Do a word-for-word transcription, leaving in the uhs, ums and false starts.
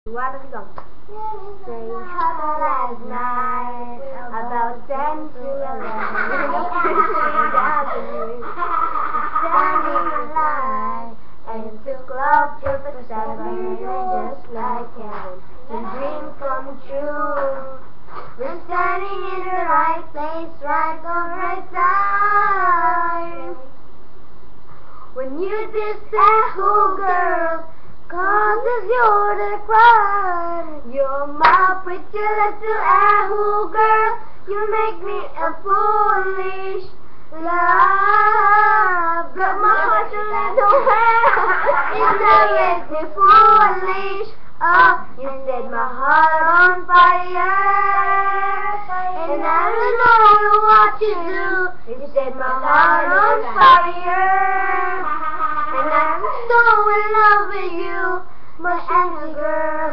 Why don't you go? Saying trouble last night, about ten to eleven. Standing in line, and took love till the seven, just like heaven. The dream come true. We're standing in the right place, right on right time. When you just say, "Oh, girl," causes you to cry. You're my pretty little ahoo girl. You make me a foolish love. Got my heart a little hair. You never make me foolish. Oh, you set my heart on fire. And I don't know what you do. You set my heart on fire. And I'm so in love with you, my angel girl.